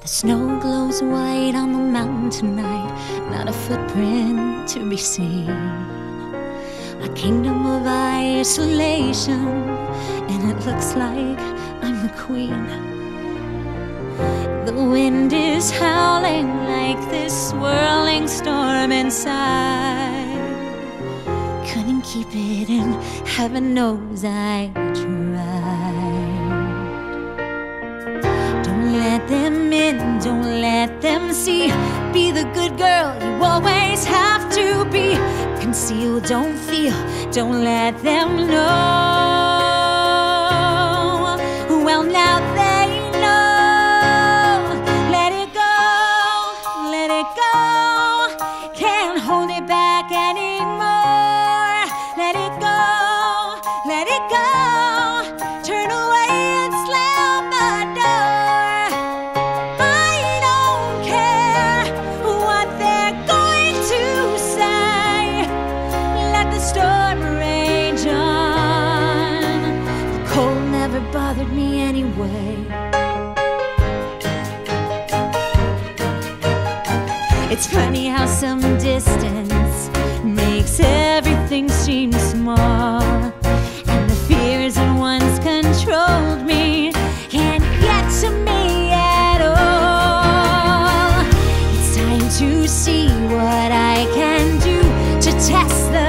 The snow glows white on the mountain tonight, not a footprint to be seen. A kingdom of isolation, and it looks like I'm the queen. The wind is howling like this swirling storm inside. Couldn't keep it in, heaven knows I tried. Don't let them in, don't let them see. Be the good girl you always have to be. Conceal, don't feel, don't let them know. Well, now they know. Let it go, let it go. Can't hold it back anymore. Let it go, let it go. Turn away and slam the door. I don't care what they're going to say. Let the storm rage on. The cold never bothered me anyway. It's funny how some distance makes everything seem small, and the fears that once controlled me can't get to me at all. It's time to see what I can do to test the